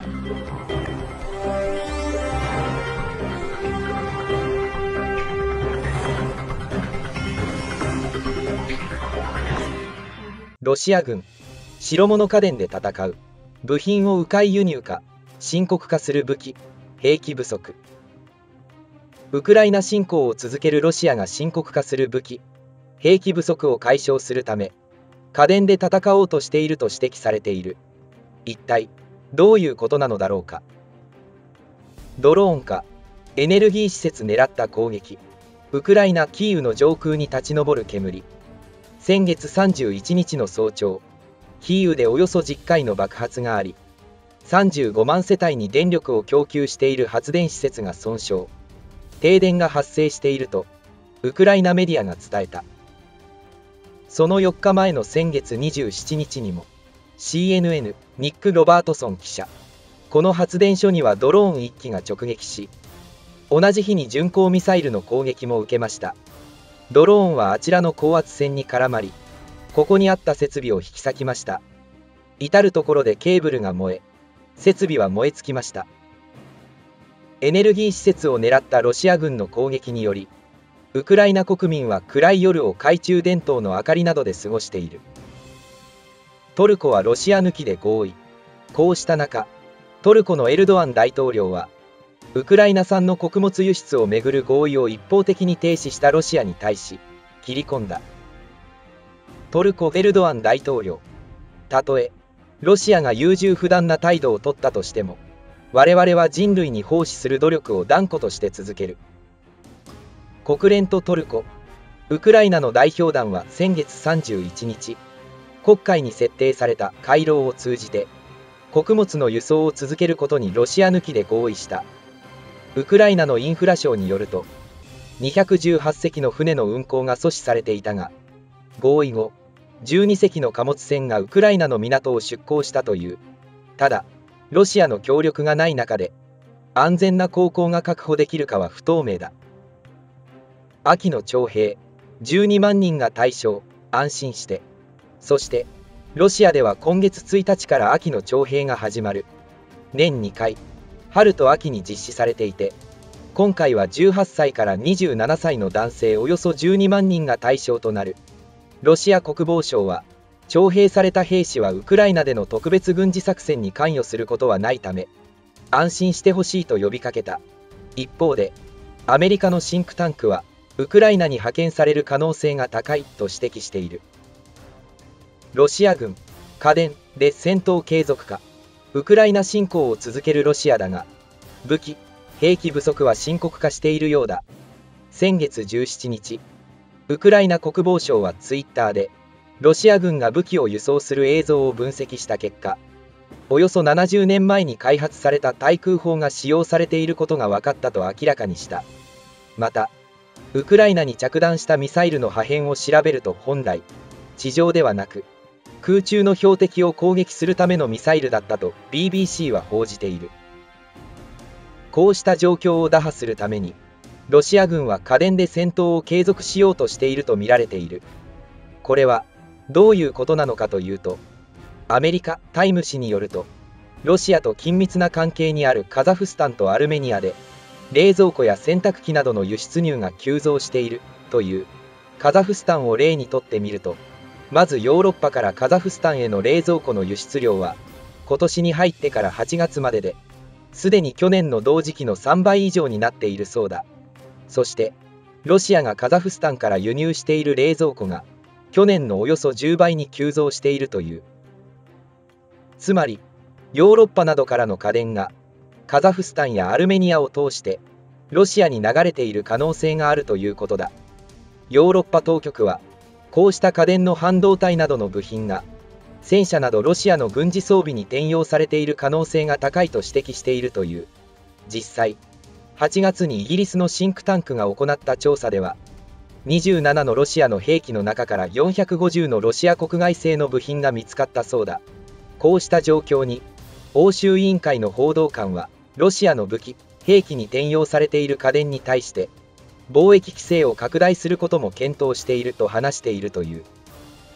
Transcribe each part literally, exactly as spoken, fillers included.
ロシア軍、白物家電で戦う。部品を迂回輸入か、深刻化する武器、兵器不足。ウクライナ侵攻を続けるロシアが深刻化する武器、兵器不足を解消するため、家電で戦おうとしていると指摘されている。一体、どういうことなのだろうか。ドローンか、エネルギー施設狙った攻撃。ウクライナ・キーウの上空に立ち上る煙。先月さんじゅういちにちの早朝、キーウでおよそじゅっかいの爆発があり、さんじゅうごまんせたいに電力を供給している発電施設が損傷、停電が発生していると、ウクライナメディアが伝えた。そのよっかまえの先月にじゅうしちにちにも、シーエヌエヌ、ニック・ロバートソン記者、この発電所にはドローンいっきが直撃し、同じ日に巡航ミサイルの攻撃も受けました。ドローンはあちらの高圧線に絡まり、ここにあった設備を引き裂きました。至る所でケーブルが燃え、設備は燃え尽きました。エネルギー施設を狙ったロシア軍の攻撃により、ウクライナ国民は暗い夜を懐中電灯の明かりなどで過ごしている。トルコはロシア抜きで合意。こうした中、トルコのエルドアン大統領は、ウクライナ産の穀物輸出をめぐる合意を一方的に停止したロシアに対し、切り込んだ。トルコ・エルドアン大統領、たとえ、ロシアが優柔不断な態度を取ったとしても、我々は人類に奉仕する努力を断固として続ける。国連とトルコ、ウクライナの代表団は先月さんじゅういちにち、黒海に設定された回廊を通じて、穀物の輸送を続けることにロシア抜きで合意した。ウクライナのインフラ省によると、にひゃくじゅうはっせきの船の運航が阻止されていたが、合意後、じゅうにせきの貨物船がウクライナの港を出港したという。ただ、ロシアの協力がない中で、安全な航行が確保できるかは不透明だ。秋の徴兵、じゅうにまんにんが対象、安心して。そして、ロシアでは今月ついたちから秋の徴兵が始まる。年にかい、春と秋に実施されていて、今回はじゅうはっさいからにじゅうななさいの男性およそじゅうにまんにんが対象となる。ロシア国防省は、徴兵された兵士はウクライナでの特別軍事作戦に関与することはないため、安心してほしいと呼びかけた。一方で、アメリカのシンクタンクは、ウクライナに派遣される可能性が高いと指摘している。ロシア軍、家電で戦闘継続か。ウクライナ侵攻を続けるロシアだが、武器、兵器不足は深刻化しているようだ。先月じゅうしちにち、ウクライナ国防省はツイッターで、ロシア軍が武器を輸送する映像を分析した結果、およそななじゅうねんまえに開発された対空砲が使用されていることが分かったと明らかにした。また、ウクライナに着弾したミサイルの破片を調べると本来、地上ではなく、空中の標的を攻撃するためのミサイルだったと ビービーシー は報じている。こうした状況を打破するために、ロシア軍は家電で戦闘を継続しようとしていると見られている。これはどういうことなのかというと、アメリカ・タイム誌によると、ロシアと緊密な関係にあるカザフスタンとアルメニアで、冷蔵庫や洗濯機などの輸出入が急増しているという。カザフスタンを例にとってみると、まずヨーロッパからカザフスタンへの冷蔵庫の輸出量は、今年に入ってからはちがつまでで、すでに去年の同時期のさんばい以上になっているそうだ。そして、ロシアがカザフスタンから輸入している冷蔵庫が、去年のおよそじゅうばいに急増しているという。つまり、ヨーロッパなどからの家電が、カザフスタンやアルメニアを通して、ロシアに流れている可能性があるということだ。ヨーロッパ当局は、こうした家電の半導体などの部品が、戦車などロシアの軍事装備に転用されている可能性が高いと指摘しているという。実際、はちがつにイギリスのシンクタンクが行った調査では、にじゅうななのロシアの兵器の中からよんひゃくごじゅうのロシア国外製の部品が見つかったそうだ。こうした状況に、欧州委員会の報道官は、ロシアの武器、兵器に転用されている家電に対して、貿易規制を拡大することも検討していると話しているという。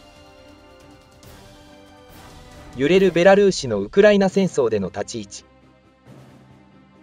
揺れるベラルーシのウクライナ戦争での立ち位置。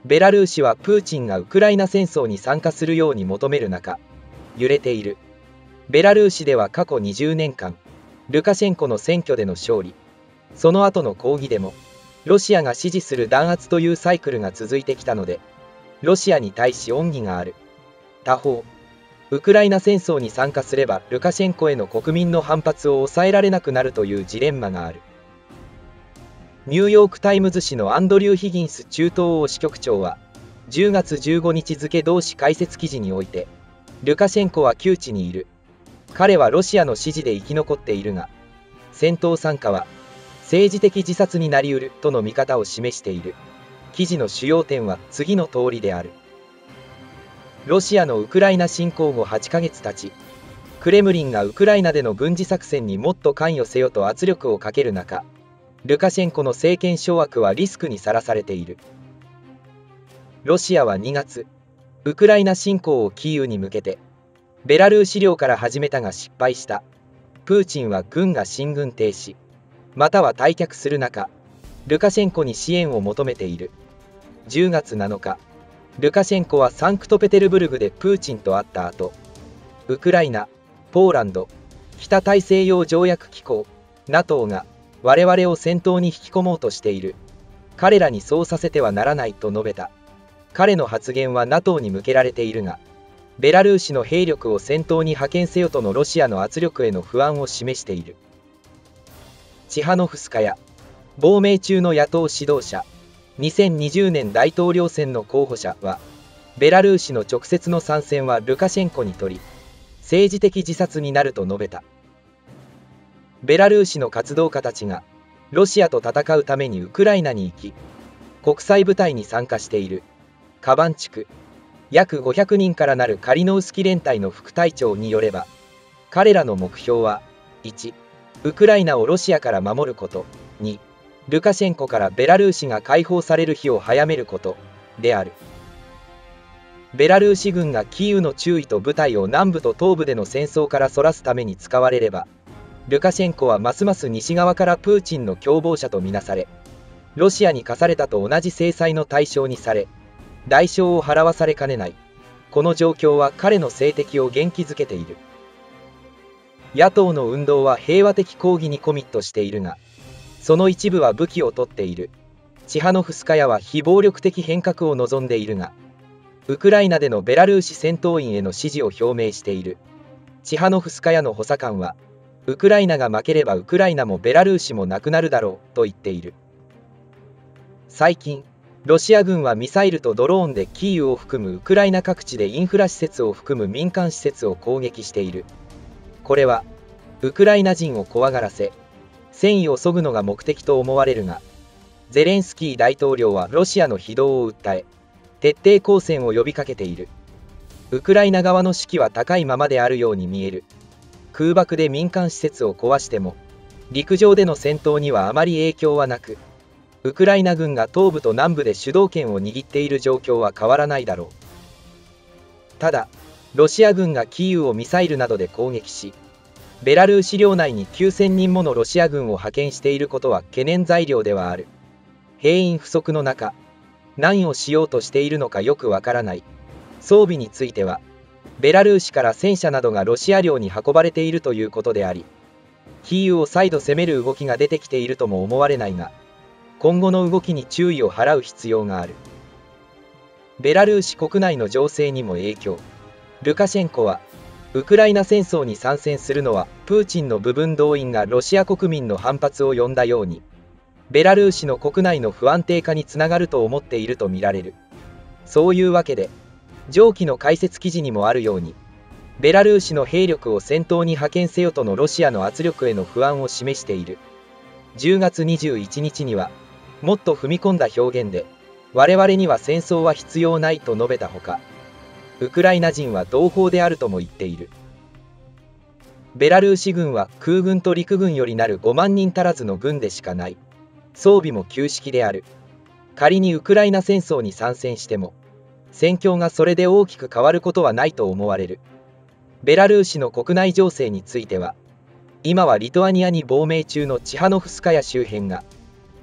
ベラルーシはプーチンがウクライナ戦争に参加するように求める中、揺れている。ベラルーシでは過去にじゅうねんかん、ルカシェンコの選挙での勝利、その後の抗議でも、ロシアが支持する弾圧というサイクルが続いてきたので、ロシアに対し恩義がある。他方、ウクライナ戦争に参加すればルカシェンコへの国民の反発を抑えられなくなるというジレンマがある。ニューヨーク・タイムズ紙のアンドリュー・ヒギンス中東欧支局長は、じゅうがつじゅうごにち付同誌解説記事において、ルカシェンコは窮地にいる。彼はロシアの支持で生き残っているが、戦闘参加は政治的自殺になり得るとの見方を示している。記事の主要点は次の通りである。ロシアのウクライナ侵攻後はちかげつ経ち、クレムリンがウクライナでの軍事作戦にもっと関与せよと圧力をかける中、ルカシェンコの政権掌握はリスクにさらされている。ロシアはにがつ、ウクライナ侵攻をキーウに向けて、ベラルーシ領から始めたが失敗した。プーチンは軍が進軍停止、または退却する中、ルカシェンコに支援を求めている。じゅうがつなのか、ルカシェンコはサンクトペテルブルグでプーチンと会った後、ウクライナ、ポーランド、北大西洋条約機構、NATO が我々を戦闘に引き込もうとしている。彼らにそうさせてはならないと述べた。彼の発言は NATO に向けられているが、ベラルーシの兵力を戦闘に派遣せよとのロシアの圧力への不安を示している。チハノフスカヤ、亡命中の野党指導者、にせんにじゅうねん大統領選の候補者は、ベラルーシの直接の参戦はルカシェンコにとり、政治的自殺になると述べた。ベラルーシの活動家たちが、ロシアと戦うためにウクライナに行き、国際部隊に参加している。カバンチク、約ごひゃくにんからなるカリノウスキ連隊の副隊長によれば、彼らの目標は、いち、ウクライナをロシアから守ること、に、ルカシェンコからベラルーシが解放される日を早めることである。ベラルーシ軍がキーウの注意と部隊を南部と東部での戦争からそらすために使われれば、ルカシェンコはますます西側からプーチンの共謀者とみなされ、ロシアに課されたと同じ制裁の対象にされ、代償を払わされかねない。この状況は彼の政敵を元気づけている。野党の運動は平和的抗議にコミットしているが、その一部は武器を取っている。チハノフスカヤは非暴力的変革を望んでいるが、ウクライナでのベラルーシ戦闘員への支持を表明している。チハノフスカヤの補佐官は、ウクライナが負ければウクライナもベラルーシもなくなるだろうと言っている。最近、ロシア軍はミサイルとドローンでキーウを含むウクライナ各地でインフラ施設を含む民間施設を攻撃している。これは、ウクライナ人を怖がらせ、戦意を削ぐのが目的と思われるが、ゼレンスキー大統領はロシアの非道を訴え、徹底抗戦を呼びかけている。ウクライナ側の士気は高いままであるように見える。空爆で民間施設を壊しても、陸上での戦闘にはあまり影響はなく、ウクライナ軍が東部と南部で主導権を握っている状況は変わらないだろう。ただ、ロシア軍がキーウをミサイルなどで攻撃し、ベラルーシ領内にきゅうせんにんものロシア軍を派遣していることは懸念材料ではある。兵員不足の中、何をしようとしているのかよくわからない。装備については、ベラルーシから戦車などがロシア領に運ばれているということであり、キーウを再度攻める動きが出てきているとも思われないが、今後の動きに注意を払う必要がある。ベラルーシ国内の情勢にも影響。ルカシェンコは、ウクライナ戦争に参戦するのは、プーチンの部分動員がロシア国民の反発を呼んだように、ベラルーシの国内の不安定化につながると思っているとみられる。そういうわけで、上記の解説記事にもあるように、ベラルーシの兵力を戦闘に派遣せよとのロシアの圧力への不安を示している。じゅうがつにじゅういちにちには、もっと踏み込んだ表現で、我々には戦争は必要ないと述べたほか、ウクライナ人は同胞であるとも言っている。ベラルーシ軍は空軍と陸軍よりなるごまんにん足らずの軍でしかない。装備も旧式である。仮にウクライナ戦争に参戦しても、戦況がそれで大きく変わることはないと思われる。ベラルーシの国内情勢については、今はリトアニアに亡命中のチハノフスカヤ周辺が、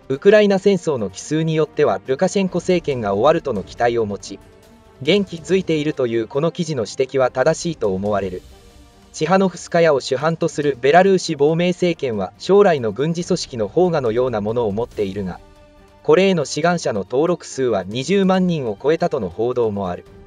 ウクライナ戦争の帰趨によってはルカシェンコ政権が終わるとの期待を持ち、元気づいているというこの記事の指摘は正しいと思われる。チハノフスカヤを主犯とするベラルーシ亡命政権は将来の軍事組織の砲火のようなものを持っているが、これへの志願者の登録数はにじゅうまんにんを超えたとの報道もある。